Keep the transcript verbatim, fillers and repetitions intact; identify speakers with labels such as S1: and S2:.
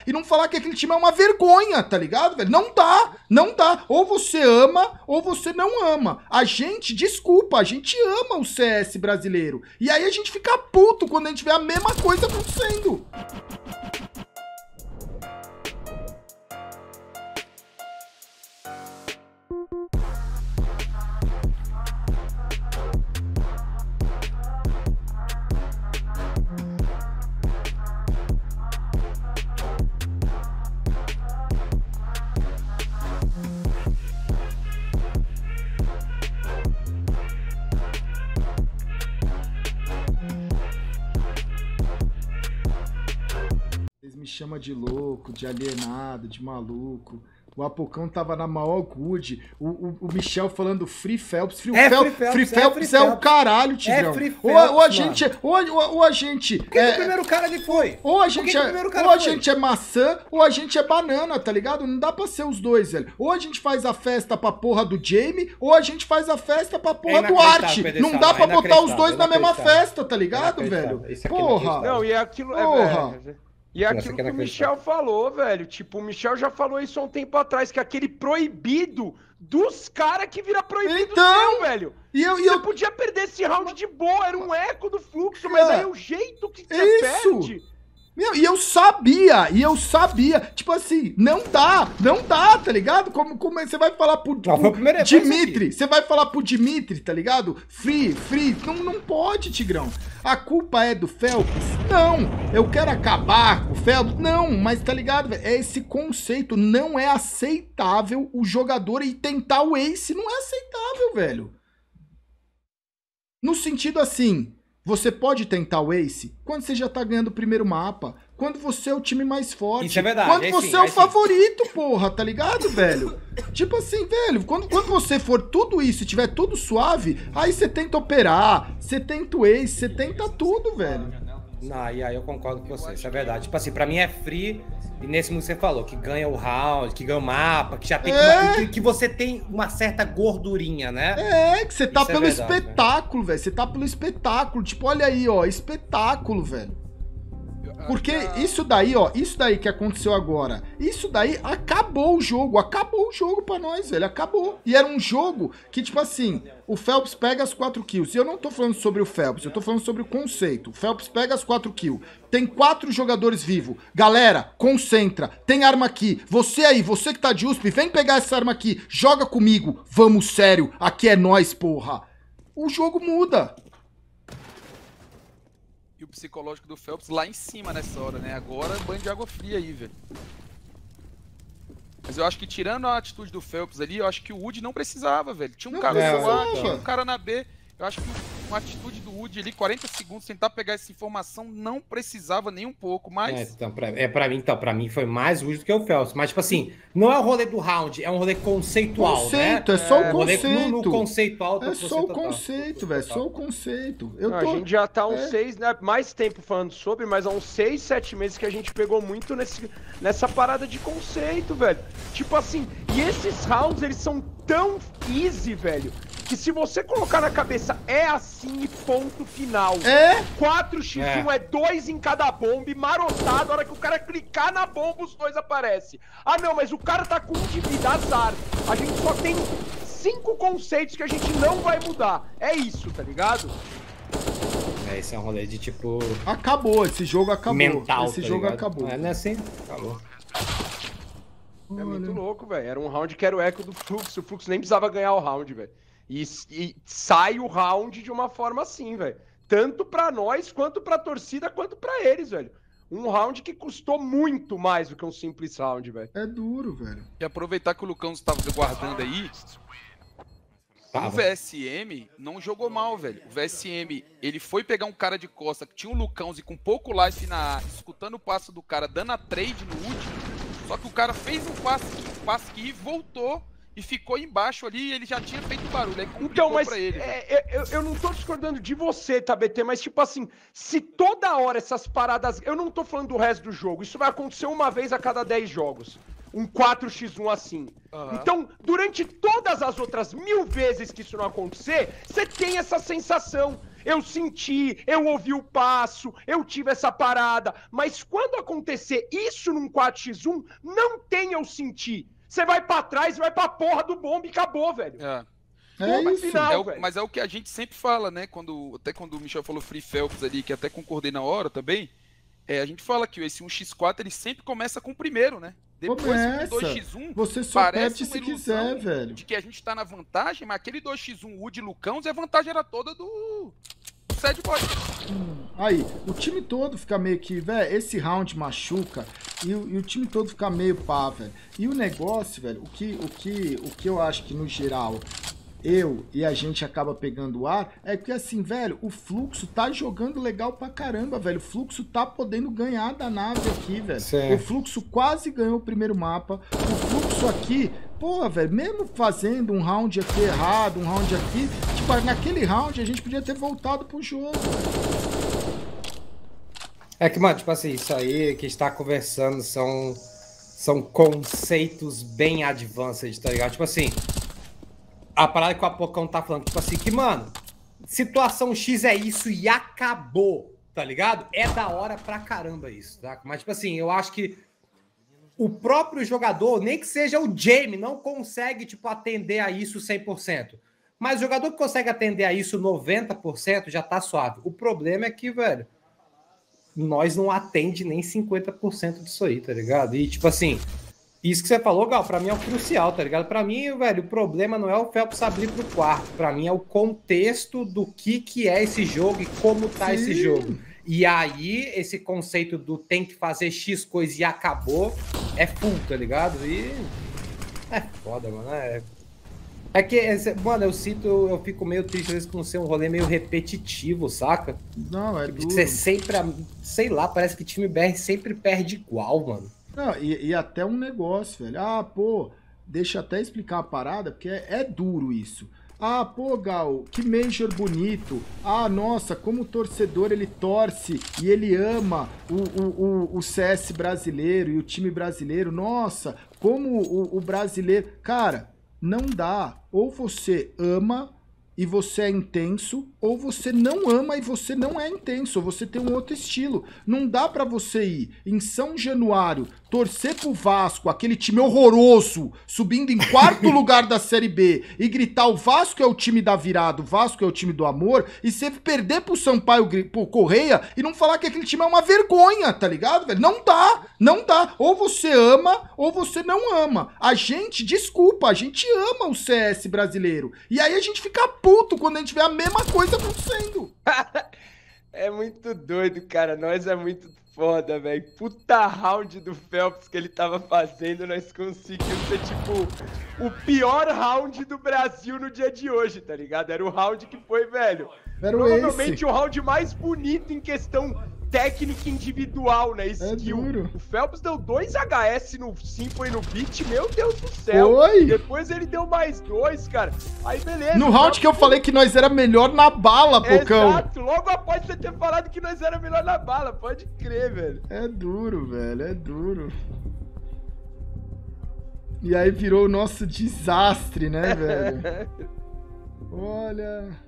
S1: E não falar que aquele time é uma vergonha, tá ligado, velho? Não dá, não dá. Ou você ama, ou você não ama. A gente, desculpa, a gente ama o C S brasileiro. E aí a gente fica puto quando a gente vê a mesma coisa acontecendo. Me chama de louco, de alienado, de maluco. O Apocão tava na maior good. O, o, o Michel falando Free Phelps. Free,
S2: é
S1: Fel,
S2: free Phelps,
S1: free Phelps é, é o caralho, Tigrão. É Free Phelps, ou, ou a gente, ou, ou, ou a gente.
S2: Por que, é, que o primeiro cara ali foi?
S1: Ou a gente, é, ou a gente é maçã, ou a gente é banana, tá ligado? Não dá pra ser os dois, velho. Ou a gente faz a festa pra porra do Jamie, ou a gente faz a festa pra porra é do Art. Não dá pra botar os dois na mesma festa, tá ligado, velho? Porra.
S3: Não, e é aquilo. Porra. É, E é aquilo que o Michel falou, velho. Tipo, o Michel já falou isso há um tempo atrás, que é aquele proibido dos caras que vira proibido
S1: então,
S3: seu, velho.
S1: E eu, e
S3: você
S1: eu...
S3: podia perder esse round de boa, era um eco do fluxo, mas aí é o jeito que você
S1: isso.
S3: perde...
S1: Meu, e eu sabia, e eu sabia, tipo assim, não dá, não dá, tá ligado? Como, como você vai falar pro, pro
S2: não,
S1: Dimitri, você vai falar pro Dimitri, tá ligado? Free, free, não, não pode, Tigrão. A culpa é do Phelps? Não. Eu quero acabar com o Phelps? Não, mas tá ligado, velho? É esse conceito, não é aceitável o jogador e tentar o ace, não é aceitável, velho. No sentido assim... Você pode tentar o ace quando você já tá ganhando o primeiro mapa, quando você é o time mais forte,
S2: isso é verdade,
S1: quando
S2: é
S1: você
S2: sim,
S1: é o
S2: é
S1: favorito, porra, tá ligado, velho? Tipo assim, velho, quando, quando você for tudo isso e tiver tudo suave, aí você tenta operar, você tenta o ace, você tenta tudo, velho.
S2: Não, e aí eu concordo com você, isso é verdade. Tipo assim, pra mim é free, e nesse mundo você falou, que ganha o round, que ganha o mapa, que já tem...
S1: É.
S2: Que, que você tem uma certa gordurinha, né?
S1: É, que você tá
S2: isso
S1: pelo
S2: é verdade,
S1: espetáculo, velho. Você tá pelo espetáculo. Tipo, olha aí, ó, espetáculo, velho. Porque isso daí, ó, isso daí que aconteceu agora, isso daí acabou o jogo, acabou o jogo pra nós, velho, acabou. E era um jogo que, tipo assim, o Phelps pega as quatro kills, e eu não tô falando sobre o Phelps, eu tô falando sobre o conceito. O Phelps pega as quatro kills, tem quatro jogadores vivos. Galera, concentra, tem arma aqui. Você aí, você que tá de U S P, vem pegar essa arma aqui, joga comigo, vamos sério, aqui é nós, porra. O jogo muda.
S4: O psicológico do Phelps lá em cima nessa hora, né? Agora banho de água fria aí, velho. Mas eu acho que tirando a atitude do Phelps ali, eu acho que o Wood não precisava, velho. Tinha um
S1: não
S4: cara no A,
S1: precisava.
S4: tinha um cara na B. Eu acho que uma atitude do Wood ali, quarenta segundos, tentar pegar essa informação, não precisava nem um pouco, mas...
S2: É, então, pra, é, pra mim, então, pra mim foi mais útil do que o Phelps. Mas, tipo assim, não é o rolê do round, é um rolê conceitual,
S1: conceito,
S2: né?
S1: é só o
S2: é,
S1: conceito.
S2: No, no conceitual.
S1: É só o conceito, velho, só o conceito. Eu
S3: não,
S1: tô...
S3: A gente já tá há uns
S1: é.
S3: seis, né, mais tempo falando sobre, mas há uns seis, sete meses que a gente pegou muito nesse, nessa parada de conceito, velho. Tipo assim, e esses rounds, eles são tão easy, velho, que se você colocar na cabeça, é assim e ponto final.
S1: É?
S3: quatro por um é, é dois em cada bomba, marotado, a hora que o cara clicar na bomba, os dois aparecem. Ah não, mas o cara tá com um de vida, azar. A gente só tem cinco conceitos que a gente não vai mudar. É isso, tá ligado?
S2: É, esse é um rolê de tipo...
S1: Acabou, esse jogo acabou.
S2: Mental,
S1: Esse
S2: tá
S1: jogo
S2: ligado?
S1: acabou.
S2: É, não é assim? Acabou.
S3: É muito louco, velho. Era um round que era o eco do Fluxo. O Fluxo nem precisava ganhar o round, velho. E, e sai o round de uma forma assim, velho. Tanto pra nós, quanto pra torcida, quanto pra eles, velho. Um round que custou muito mais do que um simples round, velho.
S1: É duro, velho.
S4: E aproveitar que o Lucão estava guardando aí, o V S M não jogou mal, velho. O V S M, ele foi pegar um cara de costa que tinha um Lucãozinho e com pouco life na A, escutando o passo do cara, dando a trade no último. Só que o cara fez um passe, um passe que voltou e ficou embaixo ali e ele já tinha feito barulho. Aí
S3: então, mas
S4: pra ele,
S3: é, eu, eu não tô discordando de você, tá, B T? Mas, tipo assim, se toda hora essas paradas... Eu não tô falando do resto do jogo. Isso vai acontecer uma vez a cada dez jogos. Um quatro por um assim. Uhum. Então, durante todas as outras mil vezes que isso não acontecer, você tem essa sensação. eu senti, eu ouvi o passo, eu tive essa parada. Mas quando acontecer isso num quatro por um, não tem eu sentir. Você vai pra trás, vai pra porra do bomba e acabou, velho.
S4: É.
S1: É
S3: Pô,
S1: isso.
S3: final,
S4: É o-
S3: velho.
S4: mas é o que a gente sempre fala, né? Quando, até quando o Michel falou Free Phelps ali, que até concordei na hora também, é, a gente fala que esse um por quatro ele sempre começa com o primeiro, né? Depois
S1: Começa.
S4: o dois por um
S1: Você só
S4: parece
S1: perde se
S4: uma ilusão
S1: quiser, velho.
S4: de que a gente tá na vantagem, mas aquele dois por um Wood e Lucãos, a vantagem era toda do, do Sad Boy.
S1: Aí, o time todo fica meio que, velho, esse round machuca e o, e o time todo fica meio pá, velho. E o negócio, velho, o que, o, que, o que eu acho que no geral eu e a gente acaba pegando ar é que assim, velho, o Fluxo tá jogando legal pra caramba, velho. O Fluxo tá podendo ganhar da nave aqui, velho.
S2: Sim.
S1: O Fluxo quase ganhou o primeiro mapa. O Fluxo aqui, porra, velho, mesmo fazendo um round aqui errado, um round aqui, tipo, naquele round a gente podia ter voltado pro jogo.
S2: É que, mano, tipo assim, isso aí que a gente tá conversando são, são conceitos bem advanced, tá ligado? Tipo assim, a parada que o Apocão tá falando, tipo assim, que, mano, situação X é isso e acabou, tá ligado? É da hora pra caramba isso, tá? Mas, tipo assim, eu acho que o próprio jogador, nem que seja o Jamie, não consegue, tipo, atender a isso cem por cento. Mas o jogador que consegue atender a isso noventa por cento já tá suave. O problema é que, velho, nós não atende nem cinquenta por cento disso aí, tá ligado? E, tipo assim, isso que você falou, Gal, pra mim é o crucial, tá ligado? Pra mim, velho, o problema não é o Phelps abrir pro quarto. Pra mim é o contexto do que, que é esse jogo e como tá
S1: Sim.
S2: esse jogo. E aí, esse conceito do tem que fazer X coisa e acabou é full, tá ligado? E é foda, mano. É, é que, mano, eu sinto, eu fico meio triste às vezes com ser um rolê meio repetitivo, saca?
S1: Não, é
S2: Tipo,
S1: duro.
S2: você sempre, sei lá, parece que time B R sempre perde igual, mano.
S1: Não, e, e até um negócio, velho. Ah, pô, deixa eu até explicar a parada, porque é, é duro isso. Ah, pô, Gal, que Major bonito. Ah, nossa, como o torcedor ele torce e ele ama o, o, o, o C S brasileiro e o time brasileiro. Nossa, como o, o brasileiro... Cara, não dá. Ou você ama e você é intenso, ou você não ama e você não é intenso, ou você tem um outro estilo. Não dá pra você ir em São Januário, torcer pro Vasco, aquele time horroroso, subindo em quarto lugar da Série B, e gritar o Vasco é o time da virada, o Vasco é o time do amor, e você perder pro Sampaio, pro Correia, e não falar que aquele time é uma vergonha, tá ligado, velho? Não dá, não dá. Ou você ama, ou você não ama. A gente, desculpa, a gente ama o C S brasileiro. E aí a gente fica puto quando a gente vê a mesma coisa acontecendo.
S3: É muito doido, cara. Nós é muito foda, velho. Puta round do Phelps que ele tava fazendo, nós conseguimos ser, tipo, o pior round do Brasil no dia de hoje, tá ligado? Era o round que foi, velho,
S1: Era o
S3: provavelmente
S1: Ace.
S3: o round mais bonito em questão técnica individual, né? Skill.
S1: duro.
S3: O Phelps deu dois H S no Simple e no Beat, meu Deus do céu.
S1: Foi.
S3: Depois ele deu mais dois, cara. Aí, beleza.
S1: No
S3: o
S1: round que eu
S3: Phelps-
S1: falei que nós era melhor na bala, Pocão.
S3: Exato, logo após você ter falado que nós era melhor na bala, pode crer, velho.
S1: É duro, velho, é duro. E aí virou o nosso desastre, né, velho? Olha...